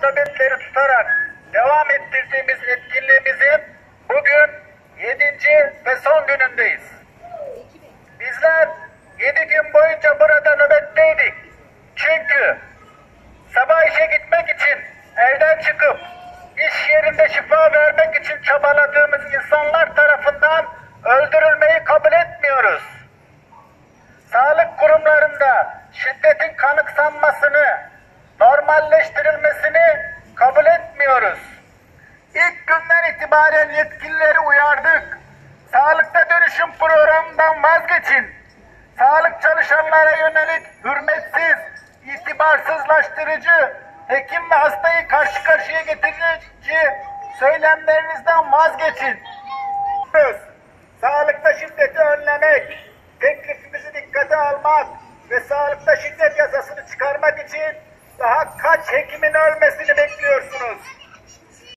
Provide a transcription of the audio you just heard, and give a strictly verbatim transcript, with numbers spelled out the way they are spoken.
nöbetleri tutarak devam ettirdiğimiz etkinliğimizin bugün yedinci ve son günündeyiz. Bizler yedi gün boyunca burada nöbetteydik. Çünkü sabah işe gitmek için evden çıkıp iş yerinde şifa vermek için çabaladığımız insanlar tarafından öldürülmeyi kabul etmiyoruz. Sağlık kurumlarında şiddetin kanıksanmasını, normalleştirilmesini kabul etmiyoruz. İlk günden itibaren yetkilileri uyardık. Sağlıkta dönüşüm programından vazgeçin. Sağlık çalışanlara yönelik hürmetsiz, itibarsızlaştırıcı, hekim ve hastayı karşı karşıya getirici söylemlerinizden vazgeçin. Sağlıkta şiddeti önlemek, teklifimizi dikkate almak ve sağlıkta şiddet yasasını çıkarmak için daha kaç hekimin ölmesini